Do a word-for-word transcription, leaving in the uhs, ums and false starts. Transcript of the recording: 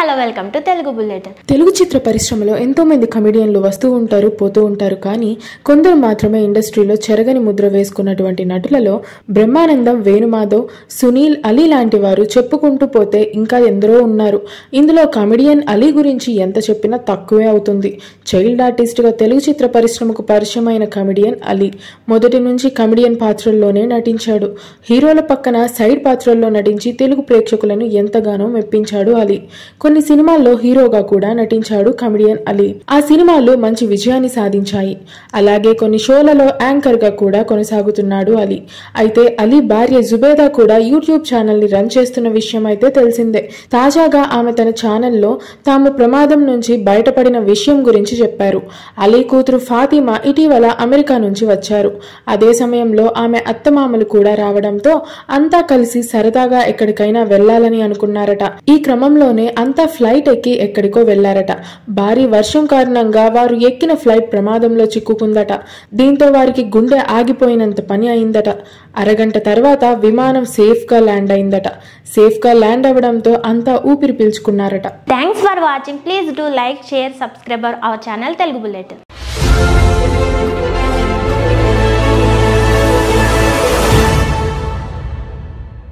Hello welcome to Telugu bulletin. Telugu చిత్ర పరిశ్రమలో ఎంతో మంది కమెడియన్లు వస్తూ ఉంటారు, పోతూ ఉంటారు. కానీ కొందరు మాత్రమే ఇండస్ట్రీలో చెరగని ముద్ర వేసుకున్నటువంటి నటులలో బ్రహ్మానందం, వేణుమాధవ్, సునీల్, అలీ లాంటి వారు చెప్పుకుంటూ పోతే ఇంకా ఎందరో ఉన్నారు. ఇందులో కమెడియన్ అలీ గురించి ఎంత చెప్పినా తక్కువే అవుతుంది. చైల్డ్ ఆర్టిస్ట్ గా తెలుగు చిత్ర పరిశ్రమకు పరిచయం అయిన కమెడియన్ అలీ మొదటి నుంచి కమెడియన్ పాత్రల్లోనే నటించాడు. హీరోల పక్కన సైడ్ పాత్రల్లో నటించి తెలుగు ప్రేక్షకులను ఎంతగానో మెప్పించాడు అలీ. కొన్ని సినిమాల్లో హీరోగా కూడా నటించాడు కమెడియన్ అలీ. ఆ సినిమాలు మంచి విజయాన్ని సాధించాయి. అలాగే కొన్ని షోలలో యాంకర్ గా కూడా కొనసాగుతున్నాడు అలీ. అయితే అలీ భార్య జుబేదా కూడా యూట్యూబ్ ఛానల్ ని రన్ చేస్తున్న విషయం అయితే తెలిసిందే. తాజాగా ఆమె తన ఛానల్లో తాము ప్రమాదం నుంచి బయటపడిన విషయం గురించి చెప్పారు. అలీ కూతురు ఫాతిమా ఇటీవల అమెరికా నుంచి వచ్చారు. అదే సమయంలో ఆమె అత్తమామలు కూడా రావడంతో అంతా కలిసి సరదాగా ఎక్కడికైనా వెళ్లాలని అనుకున్నారట. ఈ క్రమంలోనే అంతా ఫ్లైట్ ఎక్కి ఎక్కడికో వెళ్లారట. భారీ వర్షం కారణంగా వారు ఎక్కిన ఫ్లైట్ ప్రమాదంలో చిక్కుకుందట. దీంతో వారికి గుండె ఆగిపోయినంత పని అయిందట. అరగంట తర్వాత విమానం సేఫ్ గా ల్యాండ్ అయిందట. సేఫ్ గా ల్యాండ్ అవడంతో అంతా ఊపిరి పీల్చుకున్నారట. Thanks for watching. Please do like, share, subscribe our channel Telugu bulletin.